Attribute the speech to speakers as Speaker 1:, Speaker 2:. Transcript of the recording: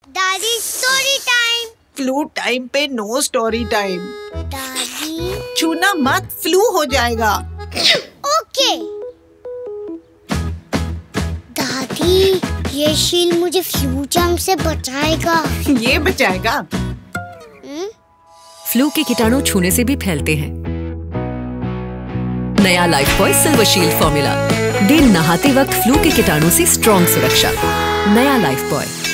Speaker 1: दादी story time.
Speaker 2: Flu time पे no story time.
Speaker 1: दादी
Speaker 2: छूना मत, फ्लू हो जाएगा।
Speaker 1: ओके। दादी ये शील्ड मुझे फ्लू जर्म से बचाएगा।
Speaker 2: ये बचाएगा।
Speaker 3: फ्लू के कीटाणु छूने से भी फैलते हैं। नया लाइफबॉय सिल्वर शील्ड फॉर्मूला, दिन नहाते वक्त फ्लू के कीटाणु से स्ट्रॉन्ग सुरक्षा। नया लाइफबॉय।